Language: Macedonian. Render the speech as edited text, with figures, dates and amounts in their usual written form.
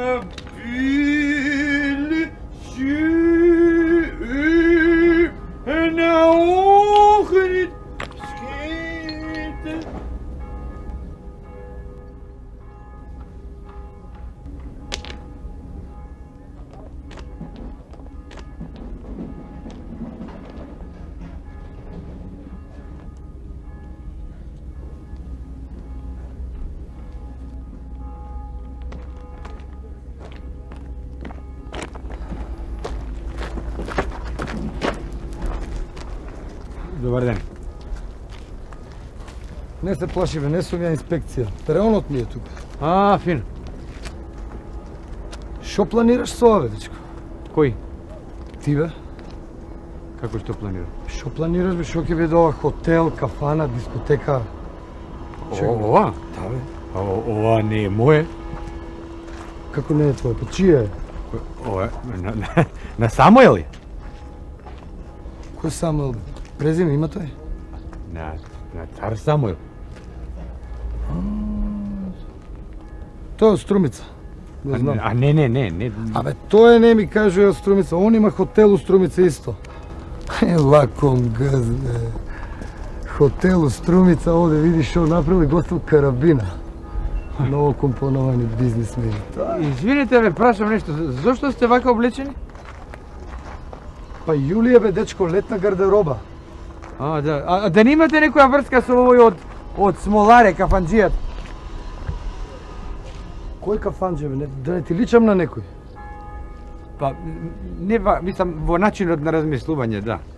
Ville sur na ochtend schiet. Dobar ден. Не се плаши, бе, не сум ја инспекција. Реонот ми е тука. Фин. Шо планираш со ова, дечко? Кој? Ти, бе? Како што планирам? Шо планираш, бе? Шо ќе биде ова хотел, кафана, дискотека? Ова? Да, бе. Ова не е мое. Како не е твое? Па чија е? Ова е на Самуел е. Кој Самуел, бе? Презиме има тој? На цар Самуел. Тој од Струмица. Го знам. Не. Абе, тој не ми кажува од Струмица. Он има хотел у Струмица исто. Лаком газ, бе. Хотел у Струмица, овде видиш шо направили гостил карабина. Ново компоновани бизнисмени. Извините, ве прашам нешто. Зошто сте вака облечени? Па Јулија, бе, дечко, летна гардероба. Да. А да не имате некоја врска со овој од Смоларе, кафанџијат? Кој кафанџе, бе? Да не ти личам на некој? Па, не, мислам, во начинот на размислување, да.